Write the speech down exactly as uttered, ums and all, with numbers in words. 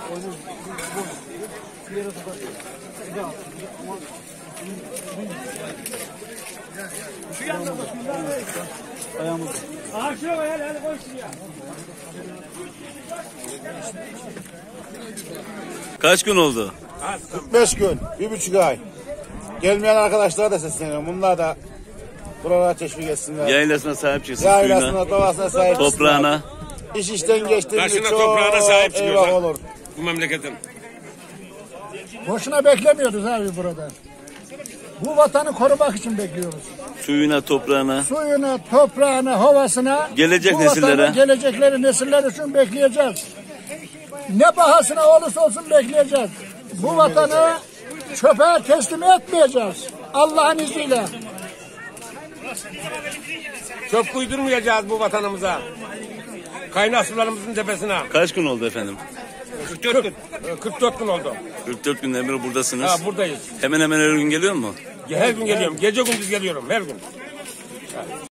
Ayağımız. Kaç gün oldu? kırk beş gün, bir buçuk ay. Gelmeyen arkadaşlara da sesleniyorum. Bunlar da buralara teşvik etsinler. Yaylasına sahip çıksın, Yaylasına, suyuna, doğasına sahip çıksınlar. toprağına. İş işten geçtiğinde Taşına, çok toprağına sahip eyvah çıkıyorlar. olur. Bu memleketin. Boşuna beklemiyoruz abi burada. Bu vatanı korumak için bekliyoruz. Suyuna, toprağına. Suyuna, toprağına, havasına, Gelecek bu nesillere. vatanı, gelecekleri nesiller için bekleyeceğiz. Ne bahasına olursa olsun bekleyeceğiz. Bu vatanı çöpe teslim etmeyeceğiz. Allah'ın izniyle. Çöp uydurmayacağız bu vatanımıza. Kaynak sularımızın tepesine. Kaç gün oldu efendim? kırk dört gün. kırk dört gün oldu. kırk dört günden beri buradasınız. Ha, buradayız. Hemen hemen her gün geliyor mu? Her gün geliyorum. Gece gündüz geliyorum. Her gün.